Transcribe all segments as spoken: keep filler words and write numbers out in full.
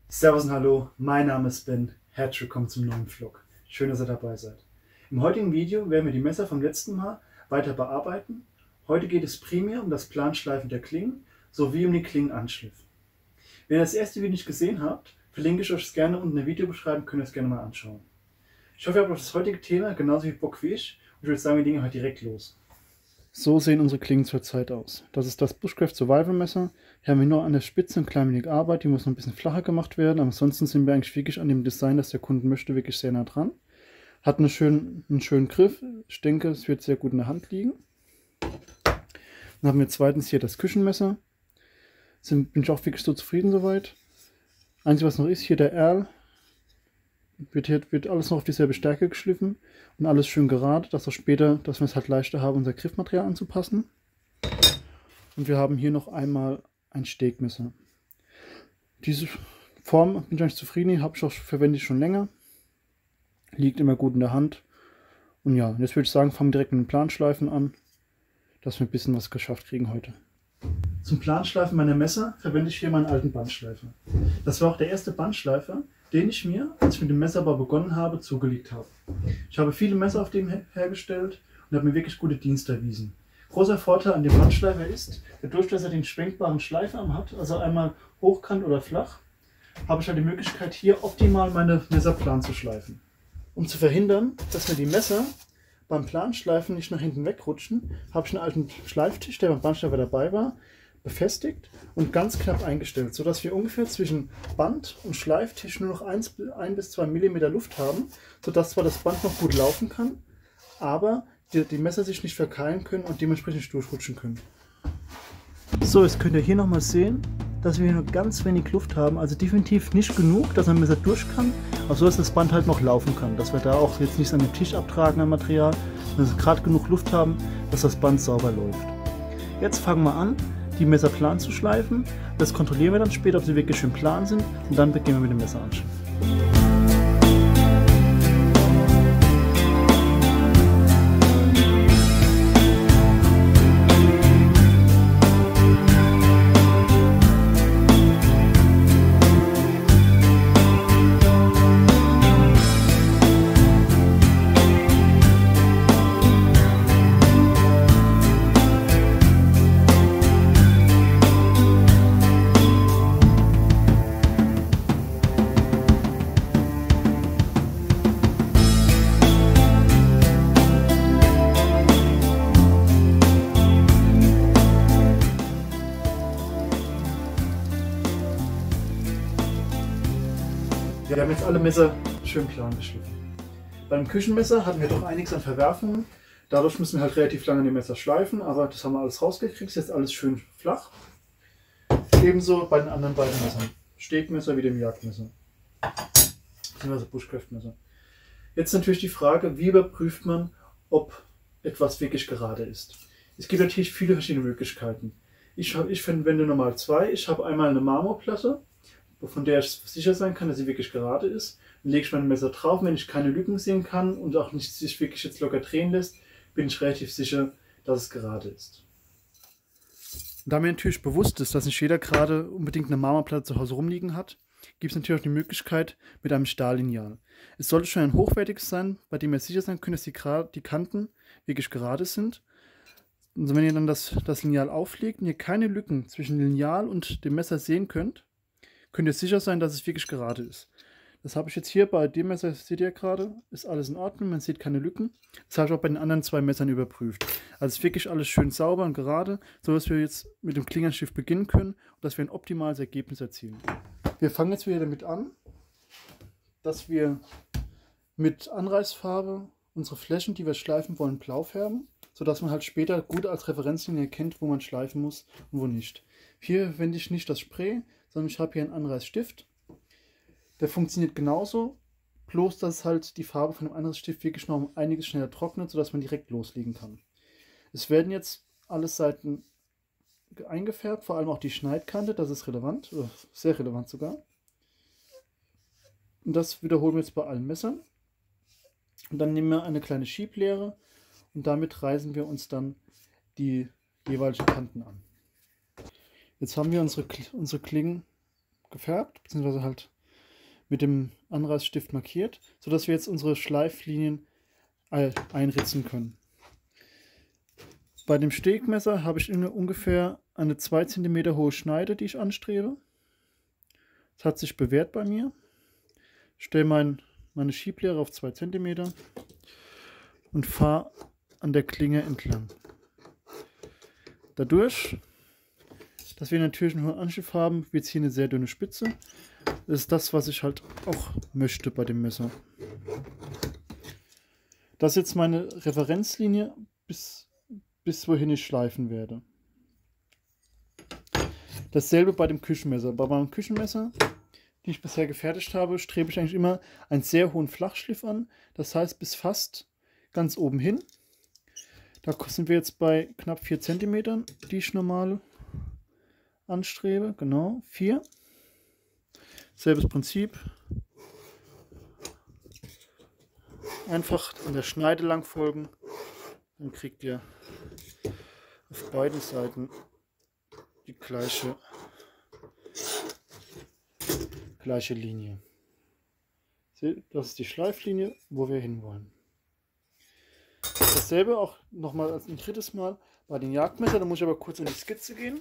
Servus und Hallo, mein Name ist Ben. Herzlich willkommen zum neuen Vlog. Schön, dass ihr dabei seid. Im heutigen Video werden wir die Messer vom letzten Mal weiter bearbeiten. Heute geht es primär um das Planschleifen der Klingen sowie um den Klingenanschliff. Wenn ihr das erste Video nicht gesehen habt, verlinke ich euch es gerne unten in der Videobeschreibung, könnt ihr es gerne mal anschauen. Ich hoffe, ihr habt auf das heutige Thema genauso viel Bock wie ich und ich würde sagen, wir legen heute direkt los. So sehen unsere Klingen zurzeit aus. Das ist das Bushcraft Survival Messer. Hier haben wir nur an der Spitze ein klein wenig Arbeit, die muss noch ein bisschen flacher gemacht werden. Aber ansonsten sind wir eigentlich wirklich an dem Design, das der Kunde möchte, wirklich sehr nah dran. Hat eine schön, einen schönen Griff. Ich denke, es wird sehr gut in der Hand liegen. Dann haben wir zweitens hier das Küchenmesser. Sind, bin ich auch wirklich so zufrieden soweit. Einzige, was noch ist, hier der Erl. Wird, hier, wird alles noch auf dieselbe Stärke geschliffen und alles schön gerade, dass wir später, dass wir es halt leichter haben, unser Griffmaterial anzupassen. Und wir haben hier noch einmal ein Stegmesser. Diese Form bin ich eigentlich zufrieden, habe ich auch, verwende ich schon länger. Liegt immer gut in der Hand. Und ja, jetzt würde ich sagen, fangen wir direkt mit den Planschleifen an, dass wir ein bisschen was geschafft kriegen heute. Zum Planschleifen meiner Messer verwende ich hier meinen alten Bandschleifer. Das war auch der erste Bandschleifer, den ich mir, als ich mit dem Messerbau begonnen habe, zugelegt habe. Ich habe viele Messer auf dem hergestellt und habe mir wirklich gute Dienste erwiesen. Großer Vorteil an dem Bandschleifer ist, dadurch, dass er den schwenkbaren Schleifarm hat, also einmal hochkant oder flach, habe ich halt die Möglichkeit, hier optimal meine Messer plan zu schleifen. Um zu verhindern, dass mir die Messer beim Planschleifen nicht nach hinten wegrutschen, habe ich einen alten Schleiftisch, der beim Bandschleifer dabei war, befestigt und ganz knapp eingestellt, sodass wir ungefähr zwischen Band und Schleiftisch nur noch ein bis zwei Millimeter Luft haben, sodass zwar das Band noch gut laufen kann, aber die, die Messer sich nicht verkeilen können und dementsprechend nicht durchrutschen können. So, jetzt könnt ihr hier nochmal sehen, dass wir hier nur ganz wenig Luft haben, also definitiv nicht genug, dass ein Messer durch kann, aber so, dass das Band halt noch laufen kann, dass wir da auch jetzt nichts an den Tisch abtragen an Material, dass wir gerade genug Luft haben, dass das Band sauber läuft. Jetzt fangen wir an, die Messer plan zu schleifen. Das kontrollieren wir dann später, ob sie wirklich schön plan sind, und dann beginnen wir mit dem Messeranschliff. Wir haben jetzt alle Messer schön plan geschliffen. Beim Küchenmesser hatten wir doch einiges an Verwerfungen. Dadurch müssen wir halt relativ lange an dem Messer schleifen, aber das haben wir alles rausgekriegt. Jetzt alles schön flach. Ebenso bei den anderen beiden Messern. Stegmesser wie dem Jagdmesser. Beziehungsweise Bushcraft-Messer. Jetzt natürlich die Frage, wie überprüft man, ob etwas wirklich gerade ist. Es gibt natürlich viele verschiedene Möglichkeiten. Ich, ich verwende normal zwei. Ich habe einmal eine Marmorplatte, von der ich sicher sein kann, dass sie wirklich gerade ist. Dann lege ich mein Messer drauf. Wenn ich keine Lücken sehen kann und auch nicht sich wirklich jetzt locker drehen lässt, bin ich relativ sicher, dass es gerade ist. Und da mir natürlich bewusst ist, dass nicht jeder gerade unbedingt eine Marmorplatte zu Hause rumliegen hat, gibt es natürlich auch die Möglichkeit mit einem Stahllineal. Es sollte schon ein hochwertiges sein, bei dem ihr sicher sein könnt, dass die, die Kanten wirklich gerade sind. Und wenn ihr dann das, das Lineal auflegt und ihr keine Lücken zwischen Lineal und dem Messer sehen könnt, könnt ihr sicher sein, dass es wirklich gerade ist. Das habe ich jetzt hier bei dem Messer, seht ihr gerade, ist alles in Ordnung, man sieht keine Lücken. Das habe ich auch bei den anderen zwei Messern überprüft. Also ist wirklich alles schön sauber und gerade, so dass wir jetzt mit dem Klingenanschliff beginnen können und dass wir ein optimales Ergebnis erzielen. Wir fangen jetzt wieder damit an, dass wir mit Anreißfarbe unsere Flächen, die wir schleifen wollen, blau färben, sodass man halt später gut als Referenzlinie erkennt, wo man schleifen muss und wo nicht. Hier verwende ich nicht das Spray, sondern ich habe hier einen Anreißstift. Der funktioniert genauso, bloß dass halt die Farbe von dem Anreißstift wirklich noch um einiges schneller trocknet, sodass man direkt loslegen kann. Es werden jetzt alle Seiten eingefärbt, vor allem auch die Schneidkante, das ist relevant, oder sehr relevant sogar. Und das wiederholen wir jetzt bei allen Messern. Und dann nehmen wir eine kleine Schieblehre und damit reißen wir uns dann die jeweiligen Kanten an. Jetzt haben wir unsere, unsere Klingen gefärbt, beziehungsweise halt mit dem Anreißstift markiert, sodass wir jetzt unsere Schleiflinien einritzen können. Bei dem Stegmesser habe ich ungefähr eine zwei Zentimeter hohe Schneide, die ich anstrebe. Das hat sich bewährt bei mir. Ich stelle mein, meine Schieblehre auf zwei Zentimeter und fahre an der Klinge entlang. Dadurch, dass wir natürlich einen hohen Anschiff haben, wird es hier eine sehr dünne Spitze. Das ist das, was ich halt auch möchte bei dem Messer. Das ist jetzt meine Referenzlinie, bis, bis wohin ich schleifen werde. Dasselbe bei dem Küchenmesser. Bei meinem Küchenmesser, die ich bisher gefertigt habe, strebe ich eigentlich immer einen sehr hohen Flachschliff an. Das heißt bis fast ganz oben hin. Da sind wir jetzt bei knapp vier Zentimetern, die ich normal anstrebe. Genau, vier. Selbes Prinzip. Einfach an der Schneide lang folgen. Dann kriegt ihr auf beiden Seiten die gleiche, gleiche Linie. Seht, das ist die Schleiflinie, wo wir hinwollen. Dasselbe auch nochmal als ein drittes Mal bei den Jagdmessern. Da muss ich aber kurz in die Skizze gehen.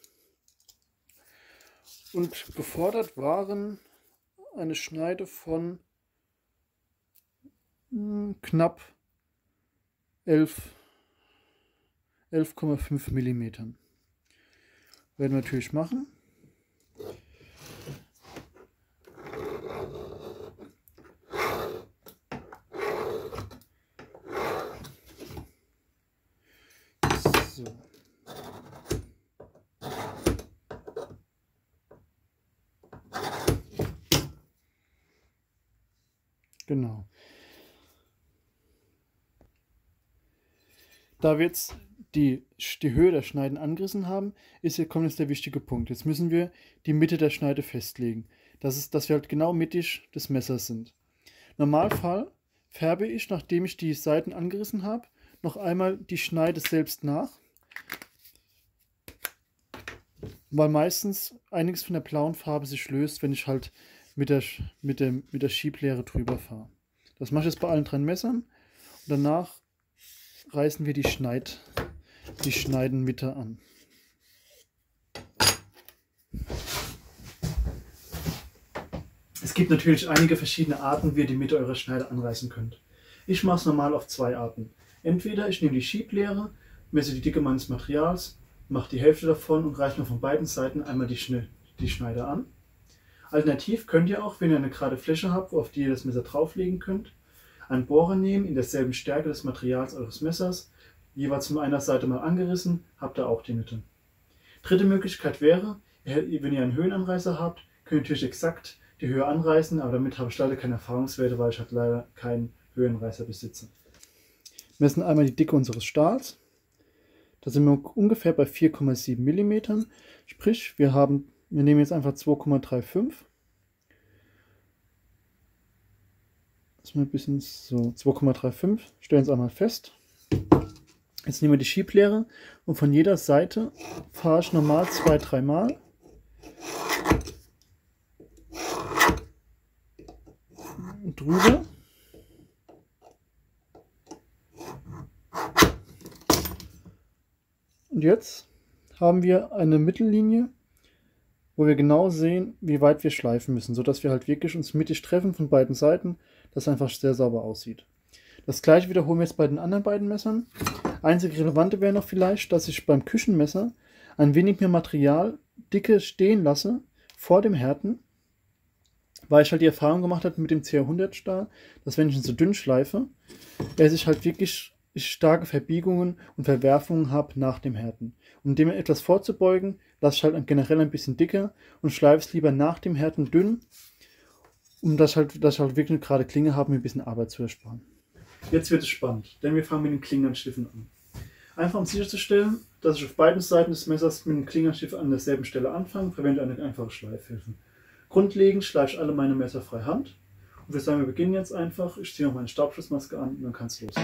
Und gefordert waren eine Schneide von mh, knapp elf Komma fünf Millimeter. Werden wir natürlich machen. So. Genau. Da wir jetzt die, die Höhe der Schneiden angerissen haben, ist hier kommt jetzt der wichtige Punkt. Jetzt müssen wir die Mitte der Schneide festlegen. Das ist, dass wir halt genau mittig des Messers sind. Im Normalfall färbe ich, nachdem ich die Seiten angerissen habe, noch einmal die Schneide selbst nach. Weil meistens einiges von der blauen Farbe sich löst, wenn ich halt mit der, mit der, mit der Schieblehre drüber fahre. Das mache ich jetzt bei allen drei Messern. Und danach reißen wir die, Schneid, die Schneidenmitte an. Es gibt natürlich einige verschiedene Arten, wie ihr die Mitte eurer Schneide anreißen könnt. Ich mache es normal auf zwei Arten. Entweder ich nehme die Schieblehre, messe die Dicke meines Materials, mache die Hälfte davon und reiche mir von beiden Seiten einmal die, Schne die Schneide an. Alternativ könnt ihr auch, wenn ihr eine gerade Fläche habt, auf die ihr das Messer drauflegen könnt, einen Bohrer nehmen in derselben Stärke des Materials eures Messers, jeweils von einer Seite mal angerissen, habt ihr auch die Mitte. Dritte Möglichkeit wäre, wenn ihr einen Höhenanreißer habt, könnt ihr natürlich exakt die Höhe anreißen, aber damit habe ich leider keine Erfahrungswerte, weil ich halt leider keinen Höhenreißer besitze. Wir messen einmal die Dicke unseres Stahls. Da sind wir ungefähr bei vier Komma sieben Millimeter. Sprich, wir, haben, wir nehmen jetzt einfach zwei Komma fünfunddreißig. Das ist mal ein bisschen so, zwei Komma fünfunddreißig. Stellen es einmal fest. Jetzt nehmen wir die Schieblehre und von jeder Seite fahre ich normal zwei, drei Mal. Drüber. Und jetzt haben wir eine Mittellinie, wo wir genau sehen, wie weit wir schleifen müssen, sodass wir halt wirklich uns mittig treffen von beiden Seiten, das einfach sehr sauber aussieht. Das gleiche wiederholen wir jetzt bei den anderen beiden Messern. Einzig Relevante wäre noch vielleicht, dass ich beim Küchenmesser ein wenig mehr Material dicke stehen lasse vor dem Härten, weil ich halt die Erfahrung gemacht habe mit dem C hundert Stahl, dass wenn ich ihn so dünn schleife, er sich halt wirklich starke Verbiegungen und Verwerfungen habe nach dem Härten. Um dem etwas vorzubeugen, lasse ich halt generell ein bisschen dicker und schleife es lieber nach dem Härten dünn, um das halt, dass ich halt wirklich eine gerade Klinge habe, mir ein bisschen Arbeit zu ersparen. Jetzt wird es spannend, denn wir fangen mit den Klingenschliffen an. Einfach um sicherzustellen, dass ich auf beiden Seiten des Messers mit dem Klingenschliff an derselben Stelle anfange, verwende ich eine einfache Schleifhilfe. Grundlegend schleife ich alle meine Messer frei Hand. Und wir sagen, wir beginnen jetzt einfach. Ich ziehe noch meine Staubschutzmaske an und dann kann es losgehen.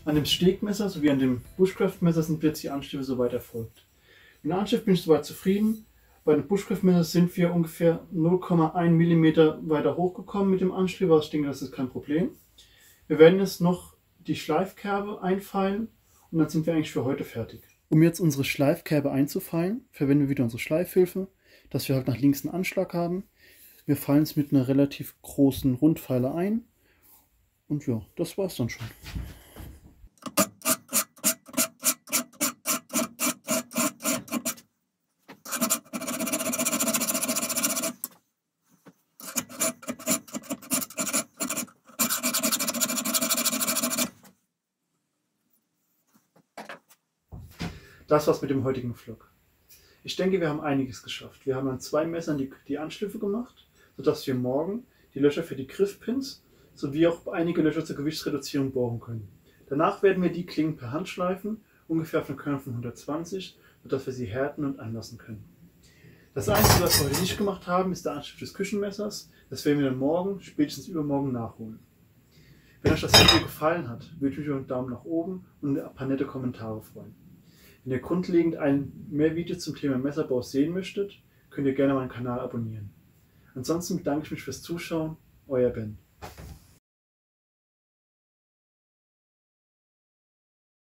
An dem Stegmesser sowie an dem Bushcraft-Messer sind jetzt die Anschliffe soweit erfolgt. Mit dem Anschliff bin ich soweit zufrieden. Bei dem Bushcraft-Messer sind wir ungefähr null Komma eins Millimeter weiter hochgekommen mit dem Anschliff, aber ich denke, das ist kein Problem. Wir werden jetzt noch die Schleifkerbe einfeilen und dann sind wir eigentlich für heute fertig. Um jetzt unsere Schleifkerbe einzufeilen, verwenden wir wieder unsere Schleifhilfe, dass wir halt nach links einen Anschlag haben. Wir feilen es mit einer relativ großen Rundfeile ein und ja, das war's dann schon. Das war's mit dem heutigen Vlog. Ich denke, wir haben einiges geschafft. Wir haben an zwei Messern die, die Anschliffe gemacht, sodass wir morgen die Löcher für die Griffpins sowie auch einige Löcher zur Gewichtsreduzierung bohren können. Danach werden wir die Klingen per Hand schleifen, ungefähr auf einer Körner von hundertzwanzig, sodass wir sie härten und anlassen können. Das Einzige, was wir heute nicht gemacht haben, ist der Anschliff des Küchenmessers. Das werden wir dann morgen, spätestens übermorgen nachholen. Wenn euch das Video gefallen hat, würde ich mich über einen Daumen nach oben und ein paar nette Kommentare freuen. Wenn ihr grundlegend ein mehr Videos zum Thema Messerbau sehen möchtet, könnt ihr gerne meinen Kanal abonnieren. Ansonsten bedanke ich mich fürs Zuschauen, euer Ben.